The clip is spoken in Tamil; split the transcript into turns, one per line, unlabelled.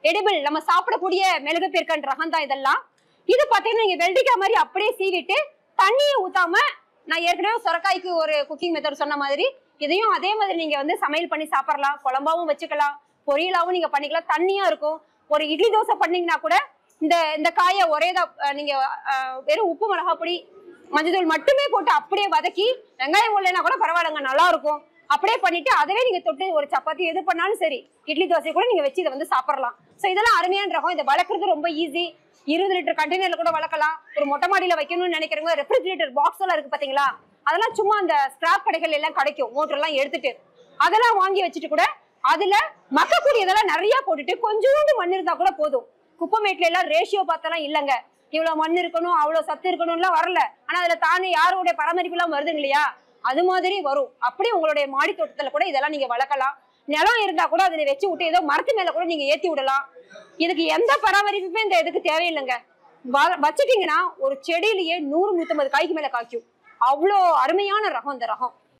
எடிபிள் நம்ம சாப்பிடக்கூடிய மிளகு பேர்க்கன் ரகம் தான் இதெல்லாம். இது பாத்தீங்கன்னா நீங்க வெள்ளரிக்காய் மாதிரி அப்படியே சீவிட்டு தண்ணியை ஊத்தாம, நான் ஏற்கனவே சொரக்காய்க்கு ஒரு குக்கிங் மெத்தட் சொன்ன மாதிரி இதையும் அதே மாதிரி நீங்க வந்து சமையல் பண்ணி சாப்பிடலாம். குழம்பாவும் வச்சுக்கலாம், பொரியலாவும் நீங்க பண்ணிக்கலாம். தண்ணியா இருக்கும். ஒரு இட்லி தோசை பண்ணீங்கன்னா கூட இந்த காயை நீங்க வெறும் உப்பு மிளகா பொடி மஞ்சள் மட்டுமே போட்டு அப்படியே வதக்கி, வெங்காயம் இல்லைன்னா கூட பரவாயில்லைங்க, நல்லா இருக்கும். அப்படியே பண்ணிட்டு அதவே நீங்க தொட்டு ஒரு சப்பாத்தி எது பண்ணாலும் சரி, இட்லி தோசை கூட நீங்க வச்சு இதை வந்து சாப்பிடலாம். சோ இதெல்லாம் அருமையான ரகம். இதை வளர்க்கறது ரொம்ப ஈஸி. 20 லிட்டர் கண்டெய்னர்ல கூட வளர்க்கலாம். ஒரு மொட்டை மாடியில வைக்கணும்னு நினைக்கிறவங்க ரெஃப்ரிஜிரேட்டர் பாக்ஸ் எல்லாம் இருக்கு பாத்தீங்களா, அதெல்லாம் சும்மா அந்த ஸ்கிராப் கடைகள் எல்லாம் கிடைக்கும், மோட்டர் எல்லாம் எடுத்துட்டு அதெல்லாம் வாங்கி வச்சுட்டு கூட அதுல மக்கக்கூடியதெல்லாம் நிறைய போட்டுட்டு கொஞ்சோண்டு மண் இருந்தா கூட போதும். குப்பைமேட்ல எல்லாம் ரேஷியோ பார்த்தெல்லாம் இல்லைங்க, இவ்வளவு மண் இருக்கணும் அவ்வளவு சத்து இருக்கணும்லாம் வரல. ஆனா அதுல தானே யாரோடைய பராமரிப்பு எல்லாம் வருதுங்க இல்லையா, அது மாதிரி வரும். அப்படி உங்களுடைய மாடி தோட்டத்துல கூட இதெல்லாம் நீங்க வளர்க்கலாம். நிலம் இருந்தா கூட அதுல வச்சு விட்டு ஏதோ மரத்து மேல கூட நீங்க ஏத்தி விடலாம். இதுக்கு எந்த பராமரிப்புமே இந்த இதுக்கு தேவையில்லைங்க. வச்சுட்டீங்கன்னா ஒரு செடியிலேயே 100-150 காய்க்கு மேல காய்க்கும். அவ்வளோ அருமையான ரகம் இந்த ரகம்.